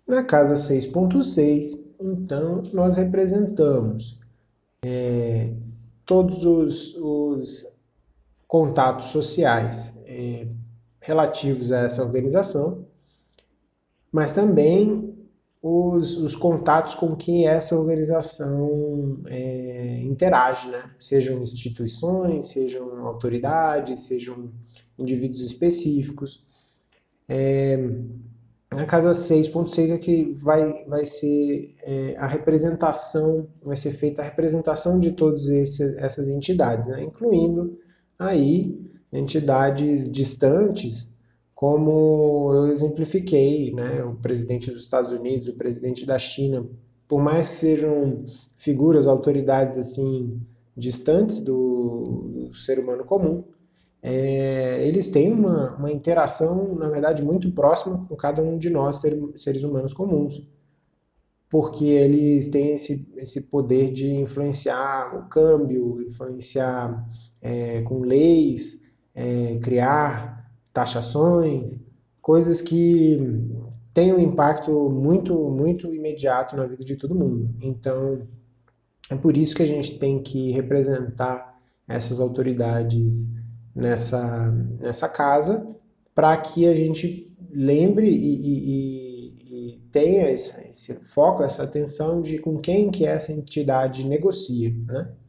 Na casa 6.6, então, nós representamos todos os contatos sociais relativos a essa organização, mas também os contatos com que essa organização interage, né? Sejam instituições, sejam autoridades, sejam indivíduos específicos. A casa 6.6 é que vai ser a representação, vai ser feita a representação de todas essas entidades, né? Incluindo aí entidades distantes, como eu exemplifiquei, né? O presidente dos Estados Unidos, o presidente da China, por mais que sejam figuras, autoridades assim distantes do ser humano comum, eles têm uma interação, na verdade, muito próxima com cada um de nós, seres humanos comuns, porque eles têm esse poder de influenciar o câmbio, influenciar com leis, criar taxações, coisas que têm um impacto muito, muito imediato na vida de todo mundo. Então, é por isso que a gente tem que representar essas autoridades nessa casa, para que a gente lembre e tenha esse foco, essa atenção de com quem que essa entidade negocia, né?